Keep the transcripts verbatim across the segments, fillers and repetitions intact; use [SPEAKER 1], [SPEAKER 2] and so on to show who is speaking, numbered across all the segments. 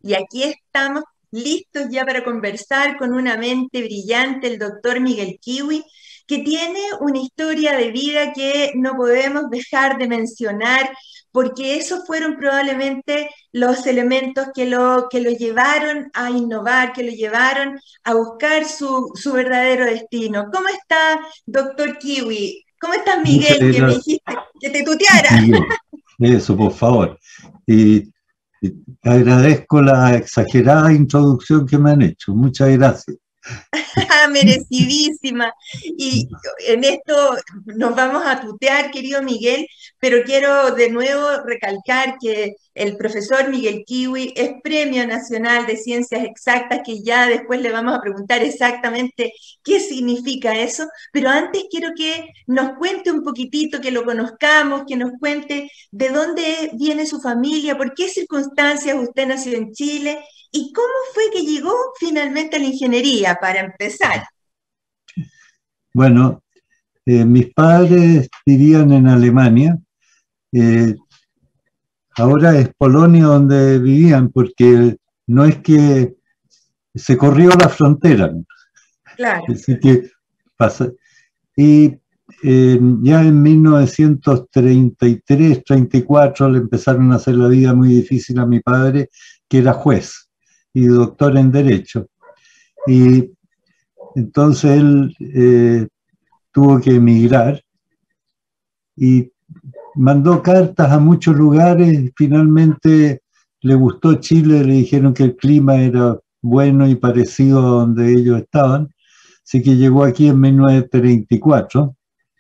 [SPEAKER 1] Y aquí estamos listos ya para conversar con una mente brillante, el doctor Miguel Kiwi, que tiene una historia de vida que no podemos dejar de mencionar, porque esos fueron probablemente los elementos que lo, que lo llevaron a innovar, que lo llevaron a buscar su, su verdadero destino. ¿Cómo está, doctor Kiwi? ¿Cómo estás,
[SPEAKER 2] Muchas
[SPEAKER 1] Miguel, que me
[SPEAKER 2] gracias,
[SPEAKER 1] dijiste que te tuteara?
[SPEAKER 2] Miguel. Eso, por favor. Y, y agradezco la exagerada introducción que me han hecho. Muchas gracias.
[SPEAKER 1] Merecidísima. Y en esto nos vamos a tutear, querido Miguel, pero quiero de nuevo recalcar que el profesor Miguel Kiwi es Premio Nacional de Ciencias Exactas, que ya después le vamos a preguntar exactamente qué significa eso, pero antes quiero que nos cuente un poquitito, que lo conozcamos, que nos cuente de dónde viene su familia, por qué circunstancias usted nació en Chile. ¿Y cómo fue que llegó finalmente a la ingeniería, para empezar?
[SPEAKER 2] Bueno, eh, mis padres vivían en Alemania. eh, Ahora es Polonia donde vivían porque no es que se corrió la frontera.
[SPEAKER 1] Claro.
[SPEAKER 2] Así que pasa. Y eh, ya en mil novecientos treinta y tres, treinta y cuatro le empezaron a hacer la vida muy difícil a mi padre, que era juez y doctor en Derecho. Y entonces él eh, tuvo que emigrar y mandó cartas a muchos lugares. Finalmente le gustó Chile, le dijeron que el clima era bueno y parecido a donde ellos estaban. Así que llegó aquí en mil novecientos treinta y cuatro.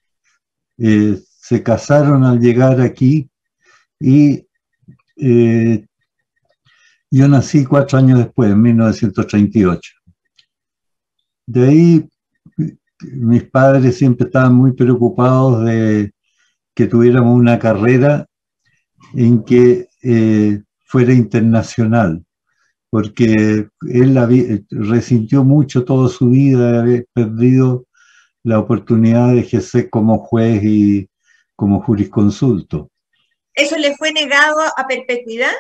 [SPEAKER 2] Eh, se casaron al llegar aquí y eh, yo nací cuatro años después, en mil novecientos treinta y ocho. De ahí mis padres siempre estaban muy preocupados de que tuviéramos una carrera en que eh, fuera internacional, porque él había, resintió mucho toda su vida de haber perdido la oportunidad de ejercer como juez y como jurisconsulto.
[SPEAKER 1] ¿Eso le fue negado a perpetuidad?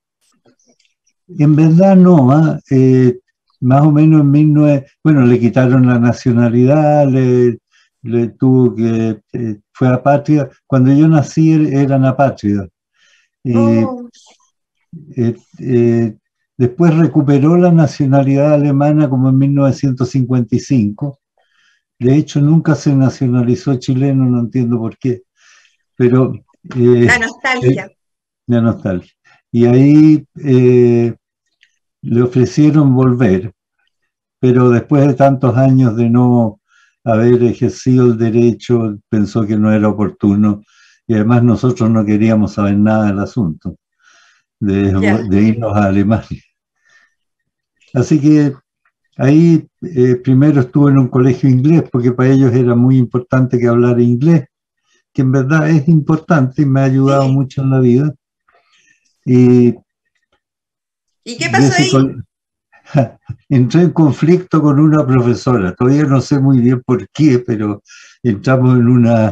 [SPEAKER 2] En verdad no, ¿ah? eh, más o menos en mil nueve, bueno, le quitaron la nacionalidad, le, le tuvo que, eh, fue apátrida. Cuando yo nací eran apátridas. Y
[SPEAKER 1] Oh,
[SPEAKER 2] eh, eh, después recuperó la nacionalidad alemana como en mil novecientos cincuenta y cinco. De hecho, nunca se nacionalizó chileno, no entiendo por qué, pero
[SPEAKER 1] la
[SPEAKER 2] eh, eh,
[SPEAKER 1] nostalgia.
[SPEAKER 2] la nostalgia. Y ahí eh, le ofrecieron volver, pero después de tantos años de no haber ejercido el derecho, pensó que no era oportuno y además nosotros no queríamos saber nada del asunto, de,
[SPEAKER 1] Ya.
[SPEAKER 2] de irnos a Alemania. Así que ahí eh, primero estuve en un colegio inglés porque para ellos era muy importante que hablara inglés, que en verdad es importante y me ha ayudado
[SPEAKER 1] Sí.
[SPEAKER 2] mucho en la vida. Y
[SPEAKER 1] ¿Y qué
[SPEAKER 2] de
[SPEAKER 1] pasó
[SPEAKER 2] ese
[SPEAKER 1] ahí?
[SPEAKER 2] colegio entré en conflicto con una profesora, todavía no sé muy bien por qué, pero entramos en una,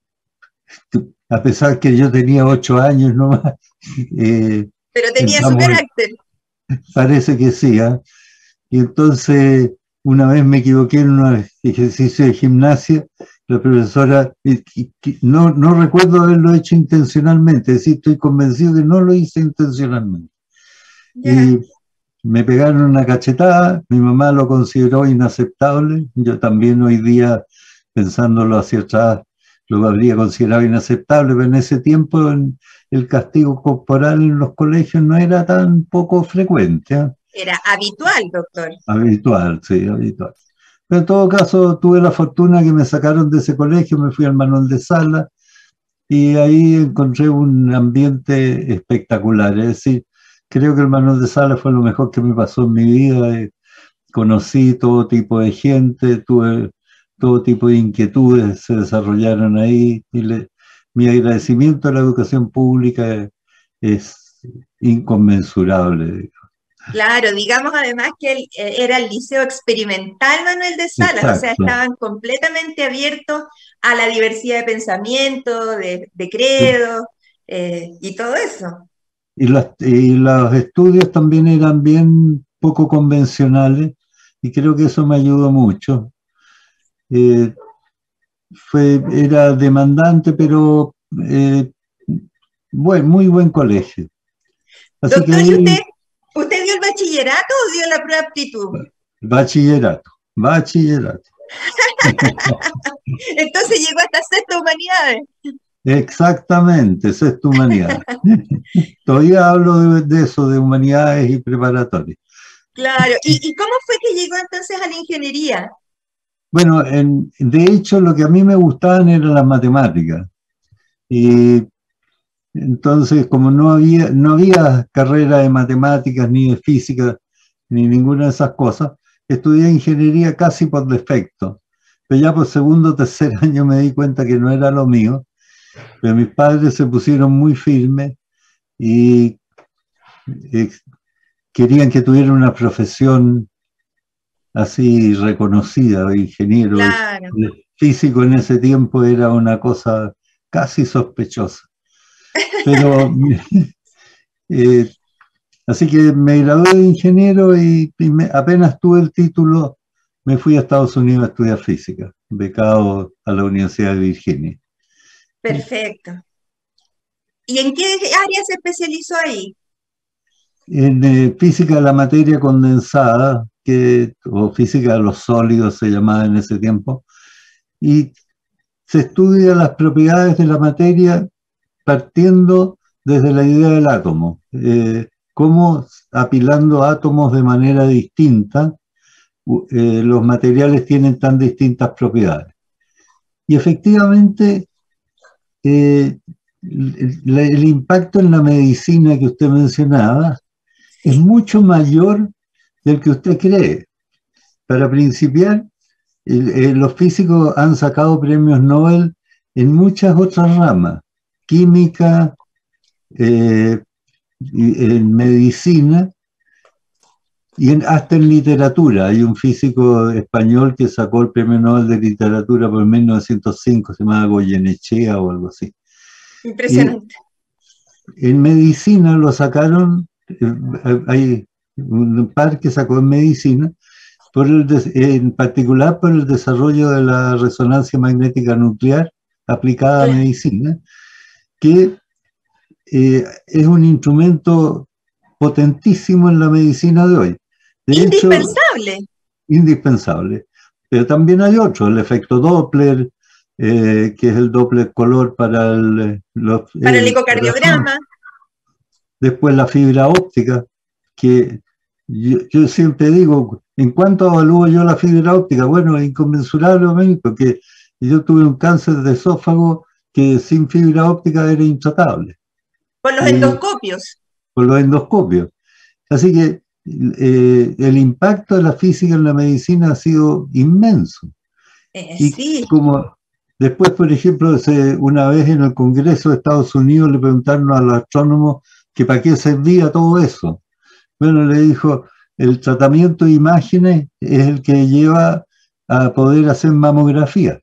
[SPEAKER 2] a pesar que yo tenía ocho años nomás, eh,
[SPEAKER 1] Pero tenía su
[SPEAKER 2] entramos, en,
[SPEAKER 1] carácter.
[SPEAKER 2] parece que sí, ¿eh? Y entonces una vez me equivoqué en un ejercicio de gimnasia, la profesora, no, no recuerdo haberlo hecho intencionalmente, es decir, estoy convencido que no lo hice intencionalmente.
[SPEAKER 1] Ya.
[SPEAKER 2] Y me pegaron una cachetada, mi mamá lo consideró inaceptable, yo también hoy día, pensándolo hacia atrás, lo habría considerado inaceptable, pero en ese tiempo en, el castigo corporal en los colegios no era tan poco frecuente, ¿eh?
[SPEAKER 1] Era habitual, doctor.
[SPEAKER 2] Habitual, sí, habitual. Pero en todo caso, tuve la fortuna que me sacaron de ese colegio, me fui al Manuel de Sala y ahí encontré un ambiente espectacular. Es decir, creo que el Manuel de Sala fue lo mejor que me pasó en mi vida. Eh, Conocí todo tipo de gente, tuve todo tipo de inquietudes, se desarrollaron ahí. Y le, mi agradecimiento a la educación pública es inconmensurable.
[SPEAKER 1] Claro, digamos además que el- eh, era el Liceo Experimental Manuel de Salas, o sea,
[SPEAKER 2] Exacto.
[SPEAKER 1] estaban completamente abiertos a la diversidad de pensamiento, de, de credo, eh, y todo eso.
[SPEAKER 2] y, los, y los estudios también eran bien poco convencionales, y creo que eso me ayudó mucho. Eh, fue, era demandante, pero eh, buen, muy buen colegio. Así
[SPEAKER 1] Doctor,
[SPEAKER 2] que
[SPEAKER 1] ¿y
[SPEAKER 2] ahí,
[SPEAKER 1] usted, usted dio el bachillerato o dio la prueba de aptitud?
[SPEAKER 2] bachillerato, bachillerato.
[SPEAKER 1] Entonces llegó hasta sexta humanidades.
[SPEAKER 2] Exactamente, sexta humanidad. Todavía hablo de, de eso, de humanidades y preparatorias.
[SPEAKER 1] Claro. ¿Y, ¿Y cómo fue que llegó entonces a la ingeniería?
[SPEAKER 2] Bueno, en, de hecho, lo que a mí me gustaban eran las matemáticas. Y entonces, como no había, no había carrera de matemáticas, ni de física, ni ninguna de esas cosas, estudié ingeniería casi por defecto. Pero ya por segundo o tercer año me di cuenta que no era lo mío. Pero mis padres se pusieron muy firmes y eh, querían que tuviera una profesión así reconocida, ingeniero.
[SPEAKER 1] Claro.
[SPEAKER 2] El físico en ese tiempo era una cosa casi sospechosa. Pero eh, así que me gradué de ingeniero y, y me, apenas tuve el título, me fui a Estados Unidos a estudiar física, becado a la Universidad de Virginia.
[SPEAKER 1] Perfecto. ¿Y en qué área se especializó ahí?
[SPEAKER 2] En eh, física de la materia condensada, que, o física de los sólidos se llamaba en ese tiempo, y se estudia las propiedades de la materia partiendo desde la idea del átomo, eh, cómo apilando átomos de manera distinta, eh, los materiales tienen tan distintas propiedades. Y efectivamente, eh, el, el impacto en la medicina que usted mencionaba es mucho mayor del que usted cree. Para principiar, el, el, los físicos han sacado premios Nobel en muchas otras ramas, química, eh, en medicina y en, hasta en literatura. Hay un físico español que sacó el premio Nobel de literatura por mil novecientos cinco, se llama Goyenechea o algo así.
[SPEAKER 1] Impresionante.
[SPEAKER 2] Y en medicina lo sacaron, hay un par que sacó en medicina, por el, en particular por el desarrollo de la resonancia magnética nuclear aplicada a medicina, que eh, es un instrumento potentísimo en la medicina de hoy. De
[SPEAKER 1] indispensable.
[SPEAKER 2] Hecho, indispensable. Pero también hay otro, el efecto Doppler, eh, que es el Doppler color para el, los,
[SPEAKER 1] para el, el ecocardiograma.
[SPEAKER 2] Después la fibra óptica, que yo, yo siempre digo, ¿en cuánto evalúo yo la fibra óptica? Bueno, inconmensurablemente, porque yo tuve un cáncer de esófago que sin fibra óptica era intratable.
[SPEAKER 1] Por los y, endoscopios.
[SPEAKER 2] Por los endoscopios. Así que eh, el impacto de la física en la medicina ha sido inmenso.
[SPEAKER 1] Eh,
[SPEAKER 2] y
[SPEAKER 1] sí.
[SPEAKER 2] Como después, por ejemplo, se, una vez en el Congreso de Estados Unidos le preguntaron a los astrónomos que para qué servía todo eso. Bueno, le dijo, el tratamiento de imágenes es el que lleva a poder hacer mamografía.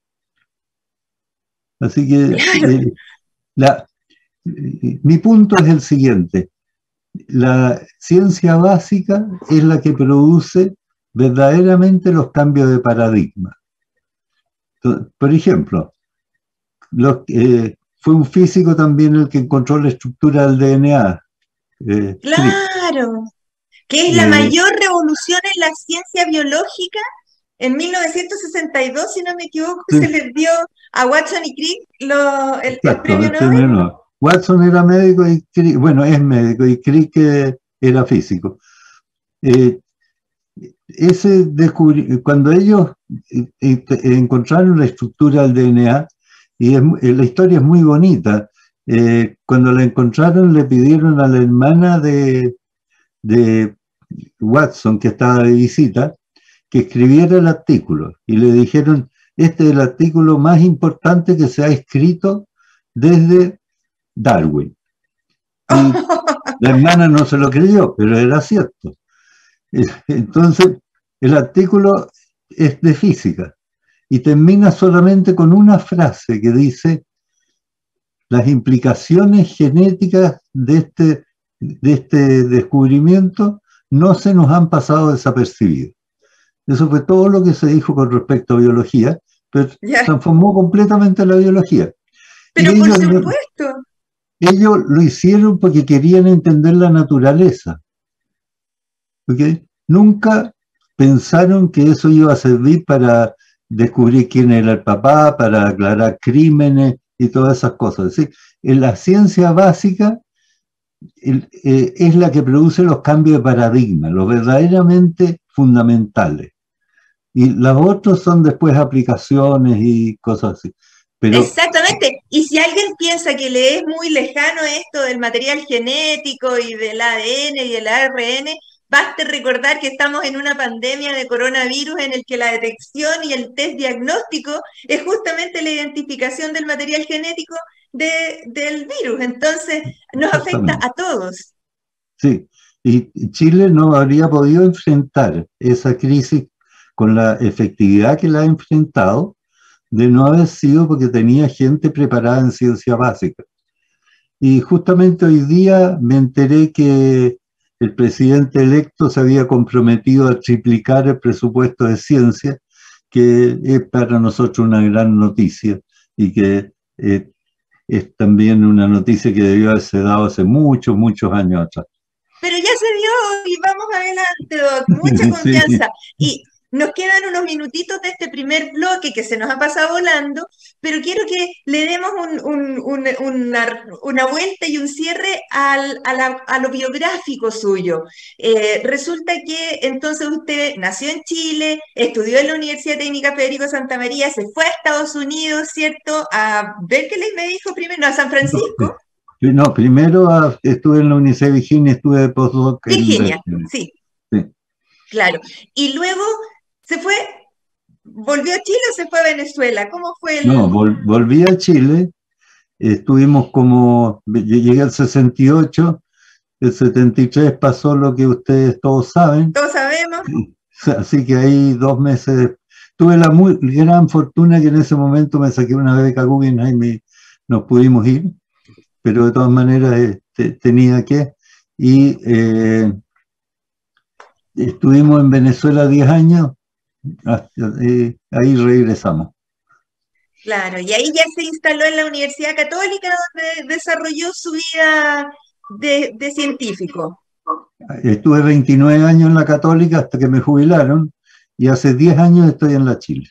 [SPEAKER 2] Así que
[SPEAKER 1] claro.
[SPEAKER 2] eh, la, eh, mi punto es el siguiente. La ciencia básica es la que produce verdaderamente los cambios de paradigma. Entonces, por ejemplo, los, eh, fue un físico también el que encontró la estructura del D N A.
[SPEAKER 1] Eh, claro, que es la eh, mayor revolución en la ciencia biológica. En mil novecientos sesenta y dos, si no me equivoco, sí. se les dio a Watson y Crick lo, el, Exacto, el premio Nobel.
[SPEAKER 2] Premio Nobel. Watson era médico y Crick, bueno, es médico y Crick eh, era físico. Eh, ese descubrí, cuando ellos eh, eh, encontraron la estructura del D N A, y es, la historia es muy bonita. Eh, cuando la encontraron le pidieron a la hermana de, de Watson, que estaba de visita, que escribiera el artículo, y le dijeron, este es el artículo más importante que se ha escrito desde Darwin. Y la hermana no se lo creyó, pero era cierto. Entonces, el artículo es de física, y termina solamente con una frase que dice, las implicaciones genéticas de este de este descubrimiento no se nos han pasado desapercibidos. Eso fue todo lo que se dijo con respecto a biología, pero yeah. transformó completamente la biología.
[SPEAKER 1] Pero por supuesto.
[SPEAKER 2] Ellos lo hicieron porque querían entender la naturaleza. ¿Okay? Nunca pensaron que eso iba a servir para descubrir quién era el papá, para aclarar crímenes y todas esas cosas. ¿Sí? En la ciencia básica el, eh, es la que produce los cambios de paradigma, los verdaderamente fundamentales. Y los otros son después aplicaciones y cosas así. Pero,
[SPEAKER 1] exactamente, y si alguien piensa que le es muy lejano esto del material genético y del A D N y del A R N, baste recordar que estamos en una pandemia de coronavirus en el que la detección y el test diagnóstico es justamente la identificación del material genético de, del virus, entonces nos afecta a todos.
[SPEAKER 2] Sí, y Chile no habría podido enfrentar esa crisis con la efectividad que la ha enfrentado de no haber sido porque tenía gente preparada en ciencia básica. Y justamente hoy día me enteré que el presidente electo se había comprometido a triplicar el presupuesto de ciencia, que es para nosotros una gran noticia y que eh, es también una noticia que debió haberse dado hace muchos, muchos años atrás.
[SPEAKER 1] Pero ya se dio y vamos adelante, Doc, mucha confianza. Sí. Y nos quedan unos minutitos de este primer bloque que se nos ha pasado volando, pero quiero que le demos un, un, un, una, una vuelta y un cierre al, a, la, a lo biográfico suyo. Eh, resulta que entonces usted nació en Chile, estudió en la Universidad Técnica Federico Santa María, se fue a Estados Unidos, ¿cierto? A Berkeley me dijo primero, no, a San Francisco.
[SPEAKER 2] No, no primero a, estuve en la Universidad de Virginia, estuve de postdoc.
[SPEAKER 1] Virginia, en, sí. sí. Claro. Y luego se fue, ¿volvió a Chile o se fue a Venezuela? ¿Cómo fue el...?
[SPEAKER 2] No, vol, volví a Chile, estuvimos como, llegué al sesenta y ocho, el setenta y tres pasó lo que ustedes todos saben.
[SPEAKER 1] Todos sabemos.
[SPEAKER 2] Así que ahí dos meses, tuve la muy gran fortuna que en ese momento me saqué una beca Guggenheim y nos pudimos ir, pero de todas maneras este, tenía que, y eh, estuvimos en Venezuela diez años, Eh, ahí regresamos.
[SPEAKER 1] Claro, y ahí ya se instaló en la Universidad Católica donde desarrolló su vida de, de científico.
[SPEAKER 2] Estuve veintinueve años en la Católica hasta que me jubilaron y hace diez años estoy en la Chile.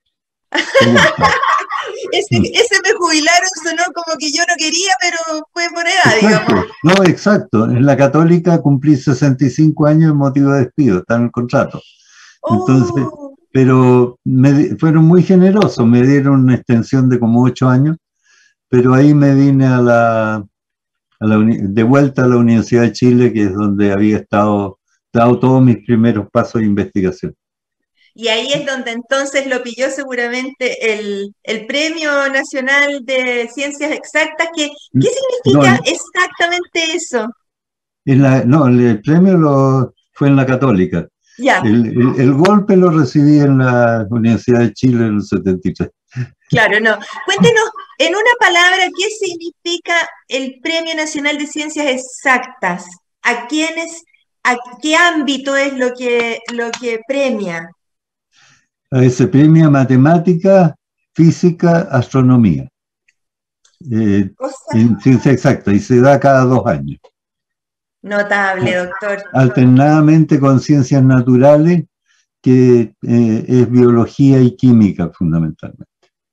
[SPEAKER 1] ese, ese me jubilaron sonó como que yo no quería, pero fue por edad,
[SPEAKER 2] exacto.
[SPEAKER 1] digamos.
[SPEAKER 2] No, exacto. En la Católica cumplí sesenta y cinco años en motivo de despido, está en el contrato. Entonces, oh. pero me, fueron muy generosos, me dieron una extensión de como ocho años, pero ahí me vine a la, a la de vuelta a la Universidad de Chile, que es donde había estado, dado todos mis primeros pasos de investigación.
[SPEAKER 1] Y ahí es donde entonces lo pilló seguramente el, el Premio Nacional de Ciencias Exactas. Que, ¿Qué significa no, exactamente eso?
[SPEAKER 2] En la, no, el premio lo, fue en la Católica.
[SPEAKER 1] Ya.
[SPEAKER 2] El, el, el golpe lo recibí en la Universidad de Chile en el setenta y tres.
[SPEAKER 1] Claro, no. Cuéntenos, en una palabra, ¿qué significa el Premio Nacional de Ciencias Exactas? ¿A quiénes, a qué ámbito es lo que, lo que premia?
[SPEAKER 2] Se premia matemática, física, astronomía. Eh, o sea, en ciencia exacta, y se da cada dos años.
[SPEAKER 1] Notable, doctor.
[SPEAKER 2] Alternadamente con ciencias naturales, que eh, es biología y química fundamentalmente.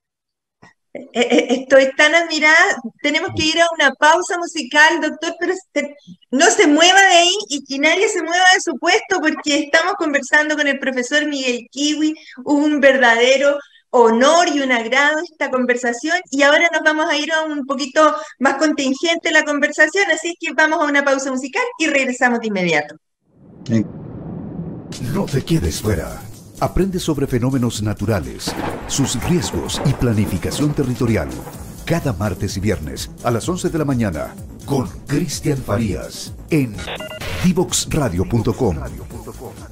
[SPEAKER 1] Estoy tan admirada, tenemos que ir a una pausa musical, doctor, pero no se mueva de ahí y que nadie se mueva de su puesto porque estamos conversando con el profesor Miguel Kiwi, un verdadero honor y un agrado esta conversación, y ahora nos vamos a ir a un poquito más contingente la conversación, así que vamos a una pausa musical y regresamos de inmediato.
[SPEAKER 2] Sí.
[SPEAKER 3] No te quedes fuera. Aprende sobre fenómenos naturales, sus riesgos y planificación territorial. Cada martes y viernes a las once de la mañana con Cristian Farías en divox radio punto com.